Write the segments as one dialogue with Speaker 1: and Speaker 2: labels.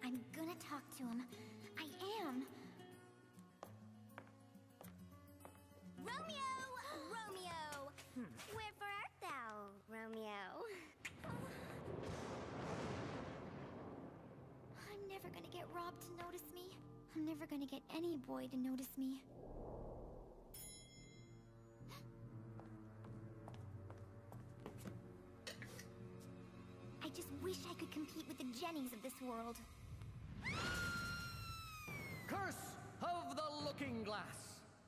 Speaker 1: I'm gonna talk to him. I am.
Speaker 2: Romeo! Romeo! Wherefore art thou, Romeo?
Speaker 1: I'm never gonna get Rob to notice me. I'm never gonna get any boy to notice me. I just wish I could compete with the Jennies of this world.
Speaker 3: Curse of the Looking Glass!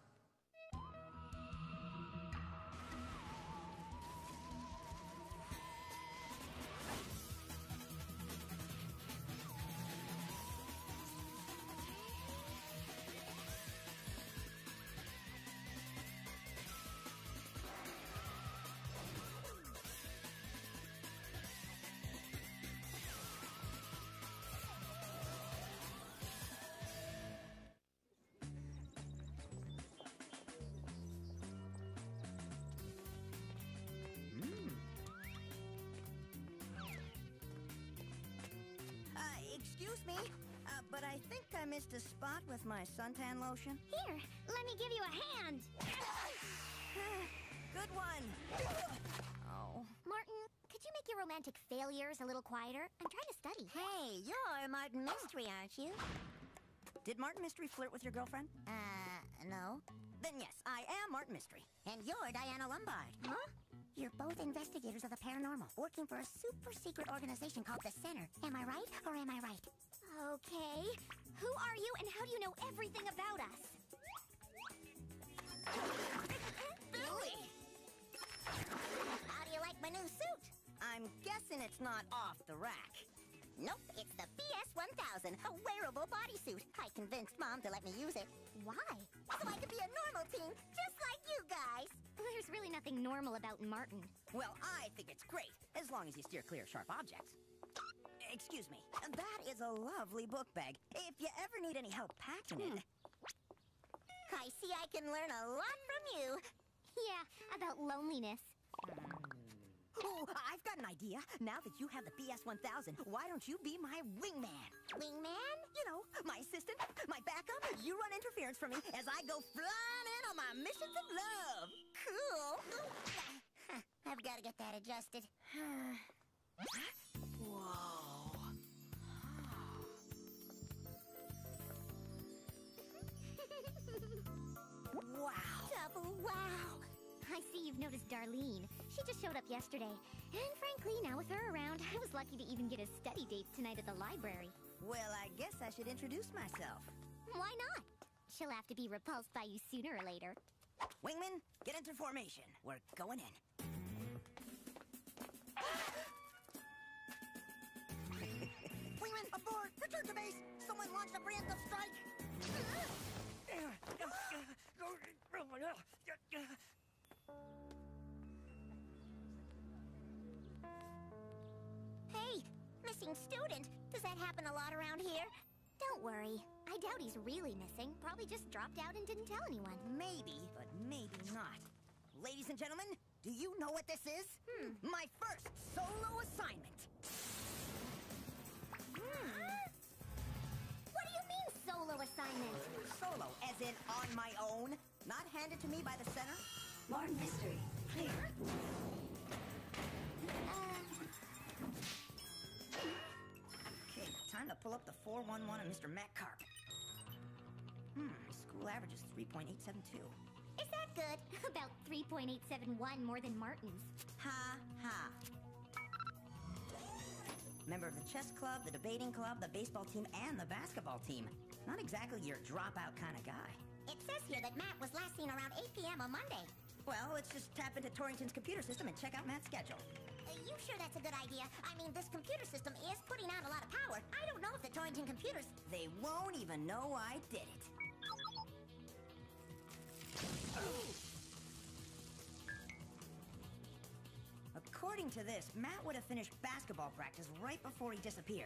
Speaker 4: Excuse me, but I think I missed a spot with my suntan lotion.
Speaker 2: Here, let me give you a hand.
Speaker 4: Good one. Oh.
Speaker 2: Martin, could you make your romantic failures a little quieter? I'm trying to study.
Speaker 4: Hey, you're Martin Mystery, aren't you? Did Martin Mystery flirt with your girlfriend?
Speaker 2: No.
Speaker 4: Then yes, I am Martin Mystery. And you're Diana Lombard.
Speaker 2: Huh?
Speaker 4: You're both investigators of the paranormal, working for a super secret organization called the Center. Am I right, or am I right?
Speaker 2: Okay. Who are you, and how do you know everything about us?
Speaker 4: Billy!
Speaker 2: How do you like my new suit?
Speaker 4: I'm guessing it's not off the rack.
Speaker 2: Nope, it's the BS-1000, a wearable bodysuit. I convinced Mom to let me use it. Why? So I could be a normal teen, just like you guys. There's really nothing normal about Martin.
Speaker 4: Well, I think it's great, as long as you steer clear of sharp objects. Excuse me, that is a lovely book bag. If you ever need any help packing it...
Speaker 2: I see I can learn a lot from you. Yeah, about loneliness.
Speaker 4: Oh, I've got an idea. Now that you have the BS-1000, why don't you be my wingman?
Speaker 2: Wingman?
Speaker 4: You know, my assistant, my backup. You run interference for me as I go flying in on my missions of love. Cool.
Speaker 2: I've got to get that adjusted.
Speaker 4: Whoa. Wow.
Speaker 2: Double wow. I see you've noticed Darlene. She just showed up yesterday. And frankly, now with her around, I was lucky to even get a study date tonight at the library.
Speaker 4: Well, I guess I should introduce myself.
Speaker 2: Why not? She'll have to be repulsed by you sooner or later.
Speaker 4: Wingman, get into formation. We're going in. Wingman, aboard! Return to base! Someone launched a preemptive strike!
Speaker 2: Hey, missing student. Does that happen a lot around here? Don't worry. I doubt he's really missing. Probably just dropped out and didn't tell anyone.
Speaker 4: Maybe, but maybe not. Ladies and gentlemen, do you know what this is? My first solo assignment.
Speaker 2: What do you mean, solo assignment?
Speaker 4: Solo, as in on my own, not handed to me by the Center.
Speaker 5: Martin Mystery, clear.
Speaker 4: Okay, time to pull up the 411 of Mr. Matt Carp. School average is 3.872.
Speaker 2: Is that good? About 3.871 more than Martin's.
Speaker 4: Ha ha. Member of the chess club, the debating club, the baseball team, and the basketball team. Not exactly your dropout kind of guy.
Speaker 2: It says here that Matt was last seen around 8 p.m. on Monday.
Speaker 4: Well, let's just tap into Torrington's computer system and check out Matt's schedule.
Speaker 2: You sure that's a good idea? I mean, this computer system is putting out a lot of power. I don't know if the Torrington computers...
Speaker 4: They won't even know I did it. According to this, Matt would have finished basketball practice right before he disappeared.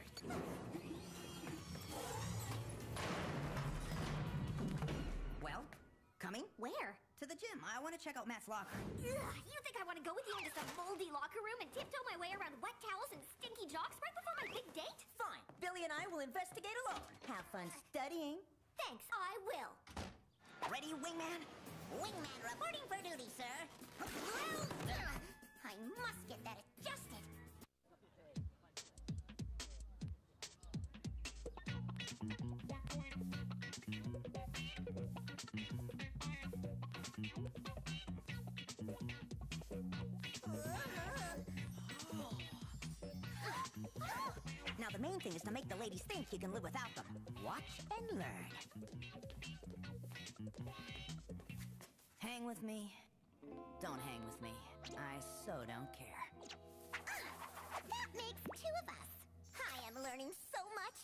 Speaker 4: Well, coming?
Speaker 2: Where?
Speaker 4: To the gym. I want to check out Matt's locker.
Speaker 2: Ugh, you think I want to go with you into some moldy locker room and tiptoe my way around wet towels and stinky jocks right before my big date?
Speaker 4: Fine. Billy and I will will investigate alone. Have fun studying.
Speaker 2: Thanks, I will.
Speaker 4: Ready, Wingman?
Speaker 2: Wingman reporting for duty, sir. I must get that adjusted.
Speaker 4: Now the main thing is to make the ladies think you can live without them. Watch and learn. Hang with me. Don't hang with me. I so don't care.
Speaker 2: That makes two of us. I am learning so much.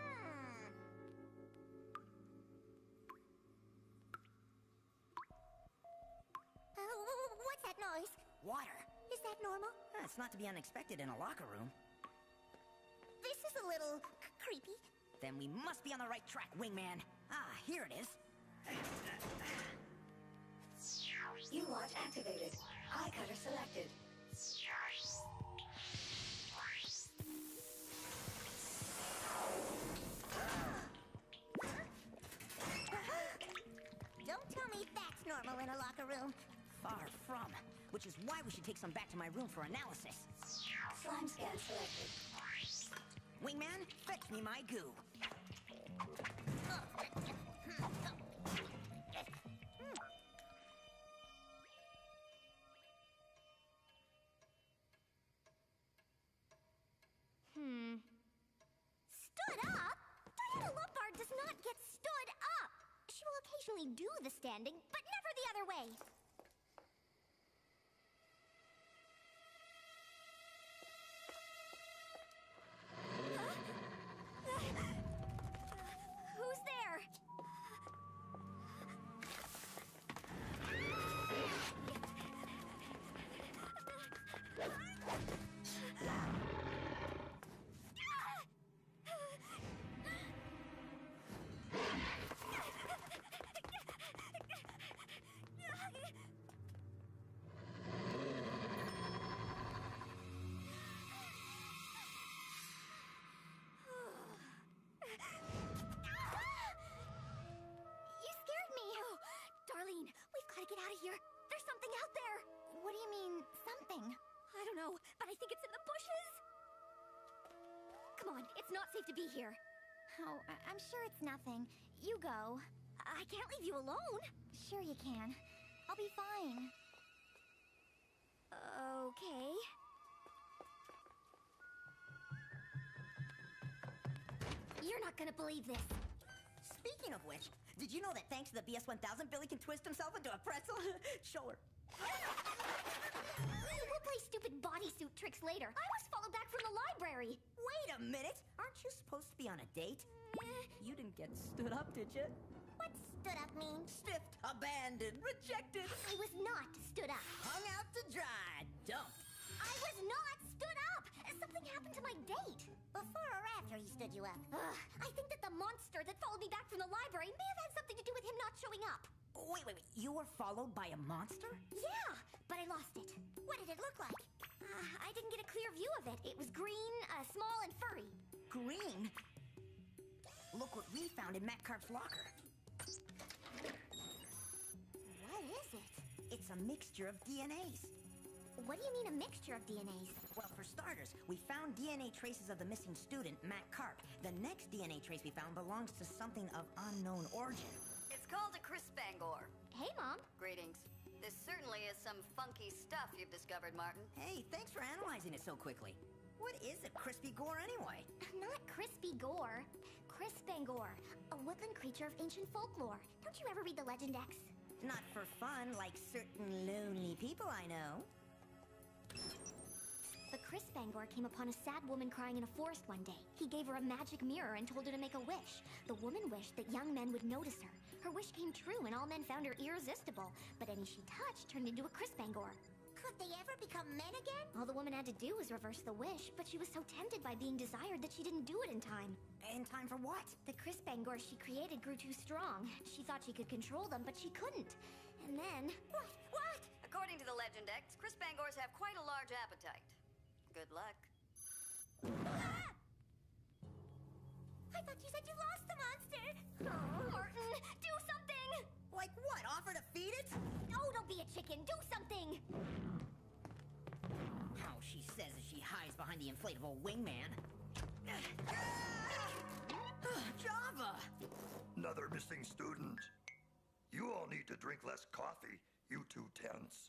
Speaker 2: What's that noise?
Speaker 4: Water.
Speaker 2: Is that normal?
Speaker 4: It's not to be unexpected in a locker room.
Speaker 2: This is a little creepy.
Speaker 4: Then we must be on the right track, Wingman. Ah, here it is.
Speaker 5: U-Watch activated. Eye cutter selected.
Speaker 2: Don't tell me that's normal in a locker room.
Speaker 4: Far from. Which is why we should take some back to my room for analysis.
Speaker 5: Slime scan selected.
Speaker 4: Wingman, fetch me my goo.
Speaker 2: Stood up? Diana Lombard does not get stood up. She will occasionally do the standing, but never the other way. Who's there? You scared me. Oh, Darlene, we've got to get out of here. There's something out there.
Speaker 1: What do you mean, something?
Speaker 2: I don't know, but I think it's in the bushes. Come on, it's not safe to be here.
Speaker 1: Oh, I'm sure it's nothing. You go.
Speaker 2: I can't leave you alone.
Speaker 1: Sure you can. I'll be fine.
Speaker 2: Okay. You're not gonna believe this.
Speaker 4: Speaking of which, did you know that thanks to the BS-1000, Billy can twist himself into a pretzel? Show her.
Speaker 2: We'll play stupid bodysuit tricks later. I was followed back from the library.
Speaker 4: Wait a minute! Aren't you supposed to be on a date? You didn't get stood up, did you?
Speaker 2: What stood up mean?
Speaker 4: Stiffed, abandoned, rejected,
Speaker 2: I was not stood up.
Speaker 4: hung out to dry, dumped.
Speaker 2: I was not stood up. Something happened to my date. Before or after he stood you up? I think that the monster that followed me back from the library may have had something to do with him not showing up.
Speaker 4: Wait. You were followed by a monster?
Speaker 2: Yeah, but I lost it. What did it look like? I didn't get a clear view of it. It was green, small, and furry.
Speaker 4: Green? Look what we found in Matt Karp's locker.
Speaker 2: What is it?
Speaker 4: It's a mixture of DNAs.
Speaker 2: What do you mean a mixture of DNAs?
Speaker 4: Well, for starters, we found DNA traces of the missing student, Matt Karp. The next DNA trace we found belongs to something of unknown origin.
Speaker 6: It's called a Crispangor.
Speaker 2: Hey, Mom.
Speaker 6: Greetings. This certainly is some funky stuff you've discovered, Martin.
Speaker 4: Hey, thanks for analyzing it so quickly. What is a crispy gore anyway?
Speaker 2: Not Crispy Gore. Crispangor, a woodland creature of ancient folklore. Don't you ever read the Legend X?
Speaker 4: Not for fun, like certain lonely people I know.
Speaker 2: The Crispangor came upon a sad woman crying in a forest one day. He gave her a magic mirror and told her to make a wish. The woman wished that young men would notice her. Her wish came true and all men found her irresistible. But any she touched turned into a Crispangor. Could they ever become men again? All the woman had to do was reverse the wish, but she was so tempted by being desired that she didn't do it in time.
Speaker 4: In time for what?
Speaker 2: The Crispangor she created grew too strong. She thought she could control them, but she couldn't. And then... What?
Speaker 6: According to the Legend X, Crispangors have quite a large appetite. Good luck.
Speaker 4: feed it?
Speaker 2: Oh, don't be a chicken. Do something.
Speaker 4: How she says as she hides behind the inflatable wingman. Java!
Speaker 7: Another missing student. You all need to drink less coffee, you two tense.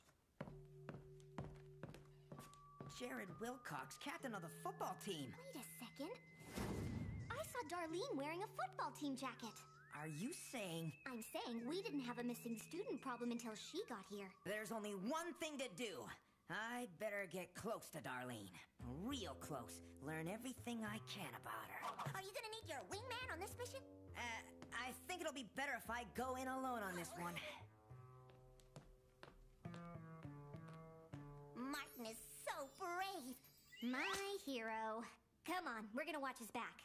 Speaker 4: Jared Wilcox, captain of the football team.
Speaker 2: Wait a second. I saw Darlene wearing a football team jacket.
Speaker 4: Are you saying
Speaker 2: I'm saying we didn't have a missing student problem until she got here.
Speaker 4: there's only one thing to do? I'd better get close to Darlene. Real close. Learn everything I can about her.
Speaker 2: Are you gonna need your wingman on this mission?
Speaker 4: I think it'll be better if I go in alone on this one.
Speaker 2: Martin is so brave. My hero. Come on, we're gonna watch his back.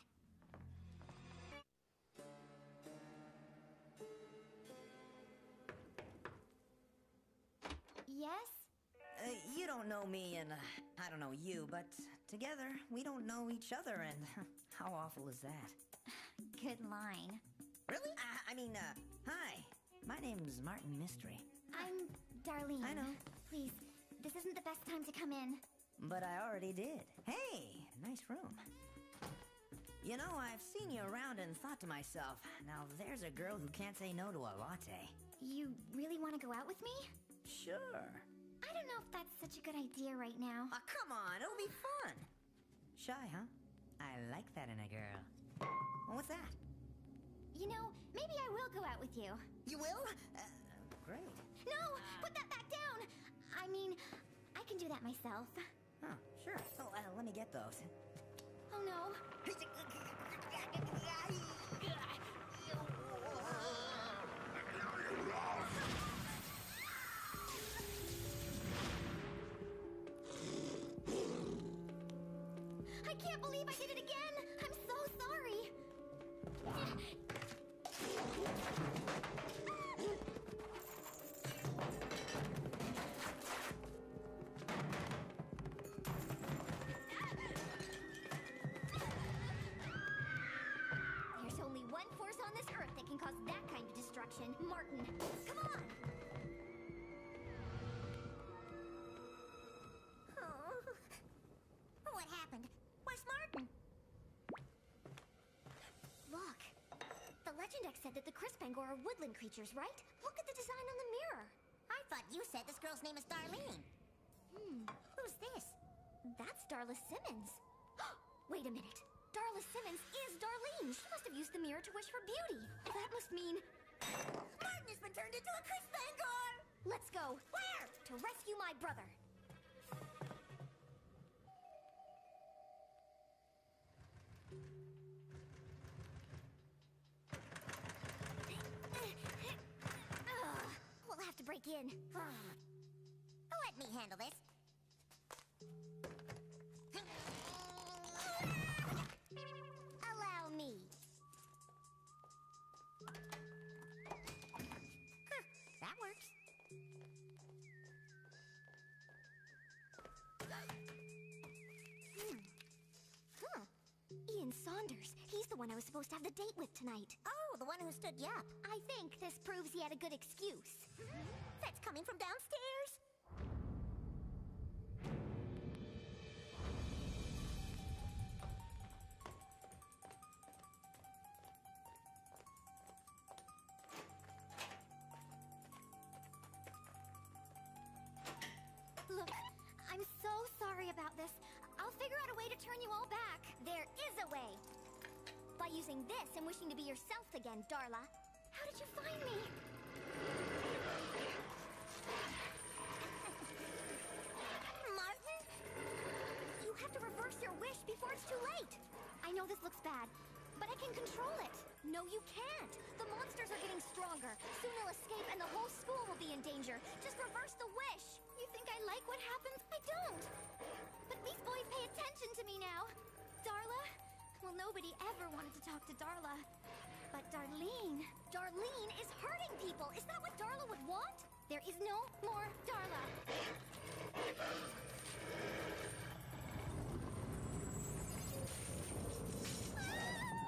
Speaker 2: Yes?
Speaker 4: You don't know me and I don't know you, but together we don't know each other and how awful is that?
Speaker 2: Good line.
Speaker 4: Really? Hi. My name's Martin Mystery.
Speaker 2: I'm Darlene.
Speaker 4: I know.
Speaker 2: Please, this isn't the best time to come in.
Speaker 4: But I already did. Hey, nice room. You know, I've seen you around and thought to myself, now there's a girl who can't say no to a latte.
Speaker 2: You really want to go out with me?
Speaker 4: Sure.
Speaker 2: I don't know if that's such a good idea right now.
Speaker 4: Come on, it'll be fun. Shy, huh? I like that in a girl. What's that?
Speaker 2: You know, maybe I will go out with you.
Speaker 4: You will? Great.
Speaker 2: No! Put that back down! I mean, I can do that myself.
Speaker 4: Oh, sure. So, let me get those.
Speaker 2: Oh no. I can't believe I did it again! I'm so sorry! There's only one force on this earth that can cause that kind of destruction. Martin, come on! What happened? Where's Martin? Look. The Legendex said that the Crispangor are woodland creatures, right? Look at the design on the mirror. I thought you said this girl's name is Darlene. Who's this? That's Darla Simmons. Wait a minute. Darla Simmons is Darlene. She must have used the mirror to wish for beauty. That must mean... Martin has been turned into a Crispangor! Let's go. Where? To rescue my brother. We'll have to break in. Let me handle this. Allow me. That works. Ian Saunders. He's the one I was supposed to have the date with tonight. Oh, the one who stood you up. I think this proves he had a good excuse. That's coming from downstairs. Look, I'm so sorry about this. I'll figure out a way to turn you all back. There is a way. By using this and wishing to be yourself again, Darla. How did you find me? Martin? You have to reverse your wish before it's too late. I know this looks bad, but I can control it. No, you can't. The monsters are getting stronger. Soon they'll escape and the whole school will be in danger. Just reverse the wish. You think I like what happens? I don't. But these boys pay attention to me now. Darla? Well, nobody ever wanted to talk to Darla. But Darlene is hurting people. Is that what Darla would want? There is no more Darla.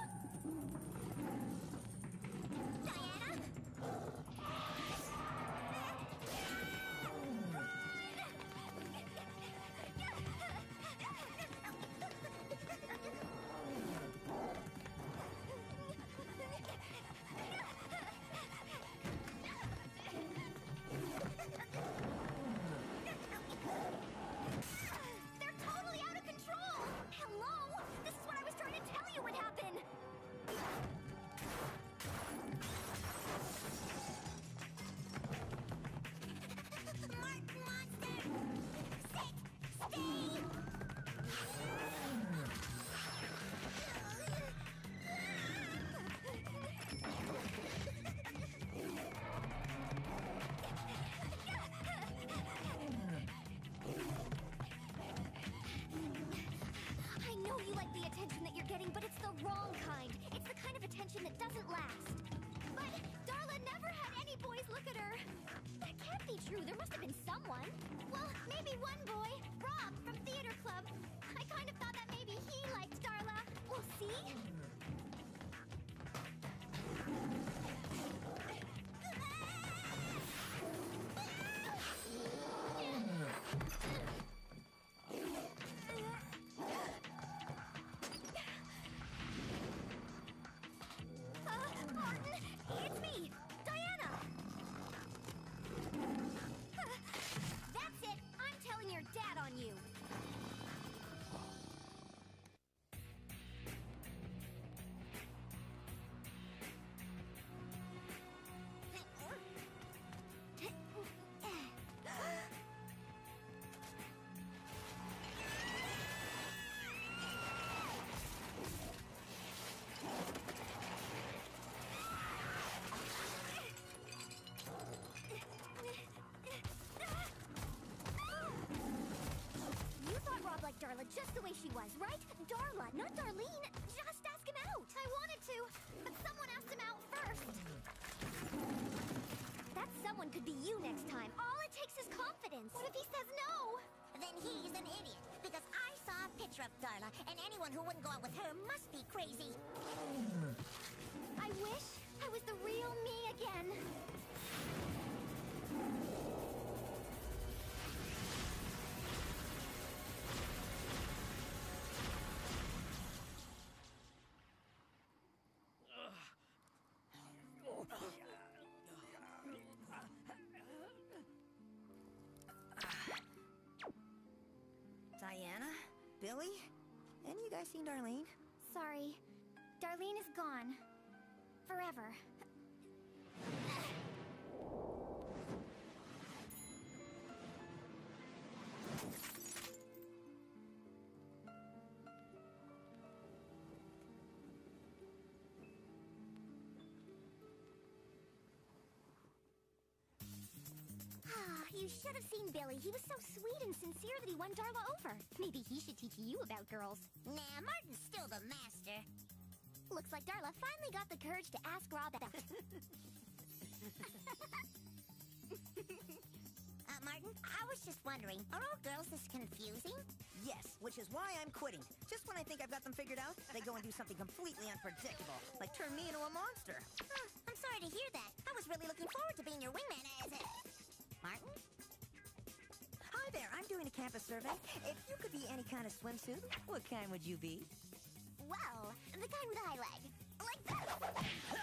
Speaker 2: Diana? wrong kind. It's the kind of attention that doesn't last. But Darla never had any boys look at her. That can't be true. There must have been someone. Well, maybe one boy, Rob from theater club. I kind of thought that maybe he liked Darla. We'll see. Martin, it's me, Diana. That's it. I'm telling your dad on you. You thought Rob liked Darla just the way she was, right? Darla, not Darlene. Just ask him out. I wanted to, but someone asked him out first. That someone could be you next time. All it takes is confidence. What if he says no?
Speaker 8: Then he's an idiot, because I saw a picture of Darla, and anyone who wouldn't go out with her must be crazy.
Speaker 2: I wish I was the real me again.
Speaker 4: Diana? Billy? Any of you guys seen Darlene?
Speaker 2: Sorry. Darlene is gone. Forever. You should have seen Billy. He was so sweet and sincere that he won Darla over. Maybe he should teach you about girls.
Speaker 8: Nah, Martin's still the master.
Speaker 2: Looks like Darla finally got the courage to ask Rob out.
Speaker 8: Martin, I was just wondering, are all girls this confusing?
Speaker 4: Yes, which is why I'm quitting. Just when I think I've got them figured out, they go and do something completely unpredictable, like turn me into a monster.
Speaker 8: I'm sorry to hear that. I was really looking forward to being your wingman as a... Martin?
Speaker 4: Hi there, I'm doing a campus survey. If you could be any kind of swimsuit, what kind would you be?
Speaker 2: Well, the kind with a high leg. Like this.